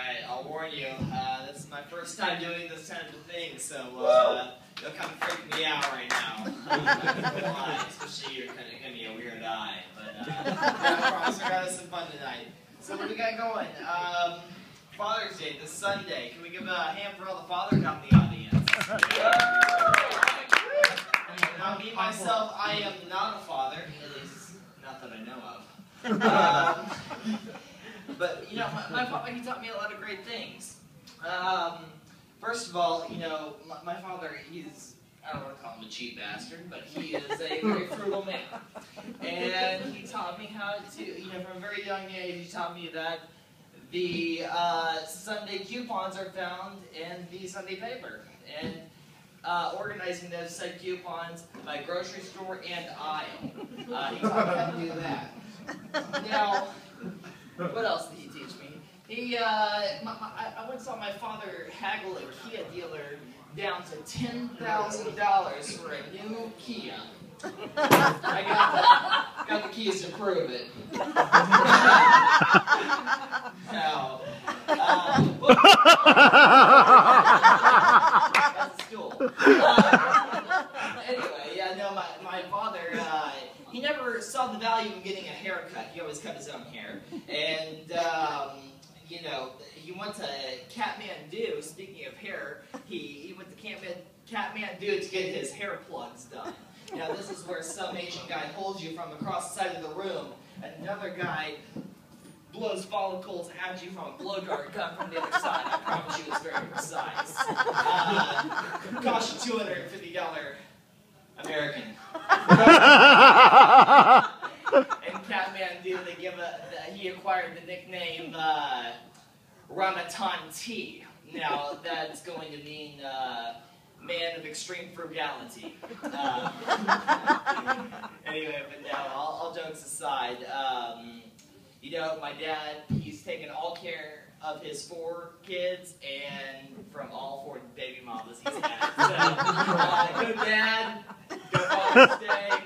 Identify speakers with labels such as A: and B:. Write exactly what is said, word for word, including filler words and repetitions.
A: Alright, I'll warn you, uh, this is my first time doing this kind of thing, so uh, you'll kind of freak me out right now. I'm not gonna lie, especially you're kind of giving me a weird eye, but uh, I promise we're gonna have some fun tonight. So what do we got going? Um, Father's Day, this Sunday. Can we give a hand for all the fathers out in the audience? Now, me, myself, I am not a father, at least not that I know of. Um, but, you know, my, my father, he taught me a lot of great things. Um, first of all, you know, my, my father, he's, I don't want to call him a cheap bastard, but he is a very frugal man. And he taught me how to, you know, from a very young age, he taught me that the uh, Sunday coupons are found in the Sunday paper. And uh, organizing those said coupons by grocery store and aisle. Uh, he taught me how to do that. Now, what else did he teach me? He, uh, my, my, I once saw my father haggle a Kia dealer down to ten thousand dollars for a new Kia. I got the, got the keys to prove it. Now, um, that's a stool. Uh, anyway, yeah, no, my, my father, uh, he never saw the value in getting a haircut. He always cut his own hair. And, um, you know, he went to Kathmandu. Speaking of hair, he, he went to Kathmandu to get his hair plugs done. Now, this is where some Asian guy holds you from across the side of the room, and another guy blows follicles at you from a blow dart gun from the other side. I promise you it's very precise. Uh, cost you two hundred fifty dollars American. In Kathmandu, they give a, the, he acquired the nickname uh, Ramadan T. Now, that's going to mean uh, man of extreme frugality. Uh, anyway, but now, all, all jokes aside, um, you know, my dad, he's taken all care of his four kids and from all four baby mamas he's had. So, uh, good dad, good Father's Day.